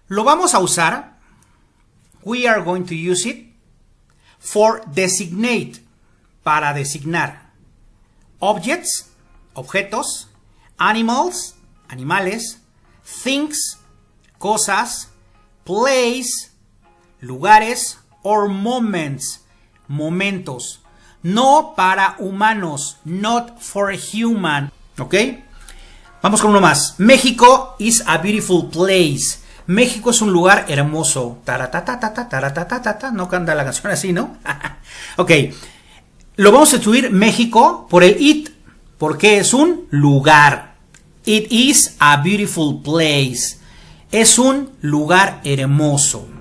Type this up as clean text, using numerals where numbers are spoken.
Lo vamos a usar. We are going to use it for designate, para designar. Objects, objetos. Animals, animales. Things, cosas. Place, lugares. Or moments, momentos. No para humanos, not for human. ¿Ok? Vamos con uno más. México is a beautiful place. México es un lugar hermoso. No canta la canción así, ¿no? Ok. Lo vamos a sustituir México por el it, porque es un lugar. It is a beautiful place. Es un lugar hermoso.